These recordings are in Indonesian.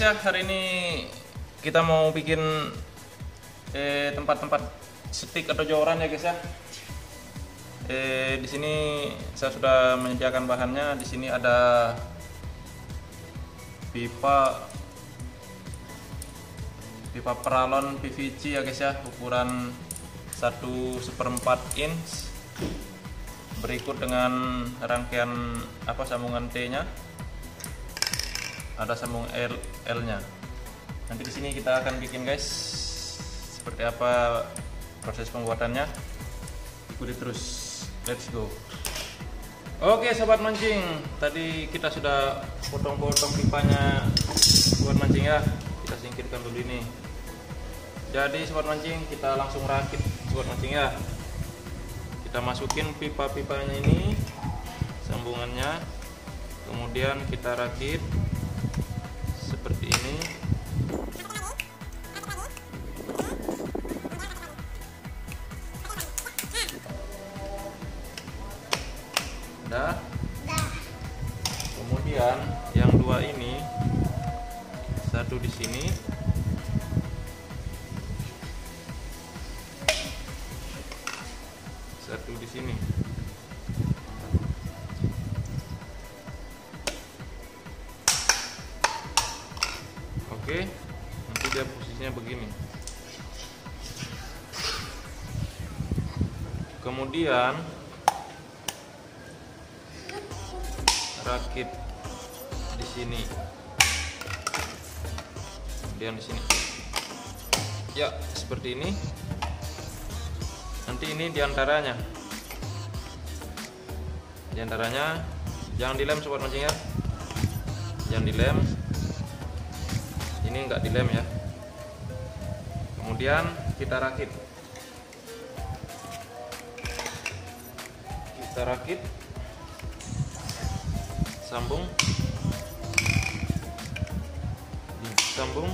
ya, hari ini kita mau bikin tempat-tempat stik atau joran ya guys ya. Di sini saya sudah menyediakan bahannya. Di sini ada pipa peralon PVC ya guys ya, ukuran 1/4 inch. Berikut dengan rangkaian sambungan T-nya. Ada sambung L-nya. Nanti di sini kita akan bikin guys, seperti apa proses pembuatannya. Ikuti terus, let's go. Oke sobat mancing, tadi kita sudah potong-potong pipanya buat mancing ya. Kita singkirkan dulu ini. Jadi sobat mancing, kita langsung rakit sobat mancing ya. Kita masukin pipa-pipanya ini, sambungannya, kemudian kita rakit seperti ini. Udah. Kemudian yang dua ini, satu di sini, satu di sini. Oke, nanti dia posisinya begini. Kemudian rakit di sini, kemudian di sini. Ya, seperti ini. Nanti ini diantaranya, jangan dilem sobat mancing ya, jangan dilem. Ini enggak dilem ya. Kemudian kita rakit, sambung, disambung.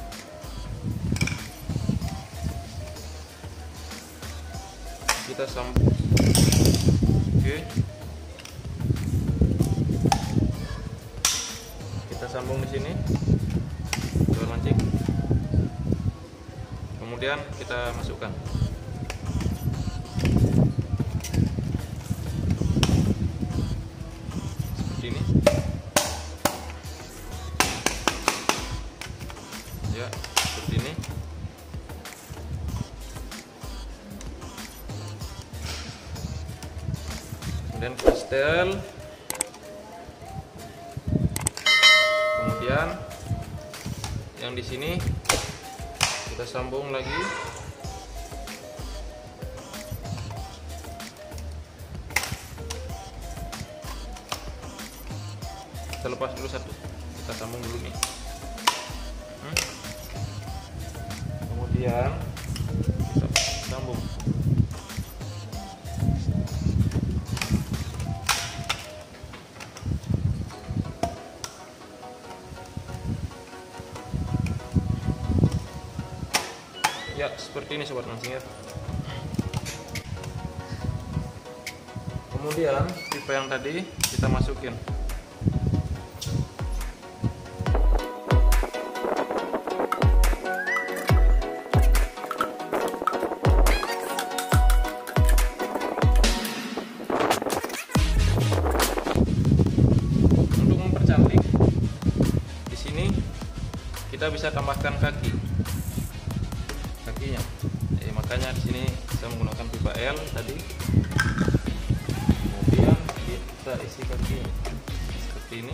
Kita sambung. Oke. Kita sambung di sini. Sobat mancing. Kemudian kita masukkan. Seperti ini. Ya, seperti ini. Kemudian kita setel. Kemudian yang di sini kita sambung lagi. Kita lepas dulu satu, kita sambung dulu nih. Kemudian kita sambung. Ya, seperti ini sobat mancing ya. Kemudian pipa yang tadi kita masukin. Untuk mempercantik, di sini kita bisa tambahkan kakinya. Makanya di sini saya menggunakan pipa L tadi. Kemudian kita isi kakinya seperti ini.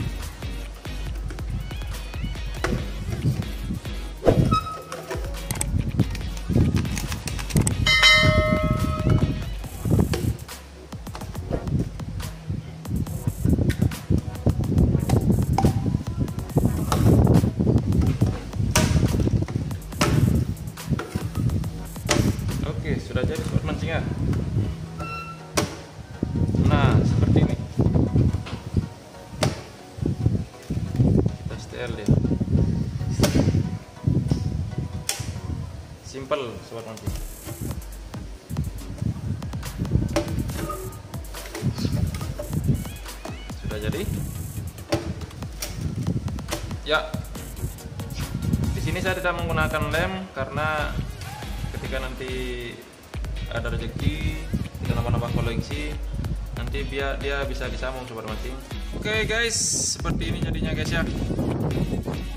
Sudah jadi sobat mancing ya. Nah, seperti ini. Kita setel ya. Simple sobat mancing. Sudah jadi. Ya, Ini saya tidak menggunakan lem karena ketika nanti ada rezeki kita nambah-nambah koleksi, nanti biar dia bisa disambung sobat mancing. Oke guys, seperti ini jadinya guys ya.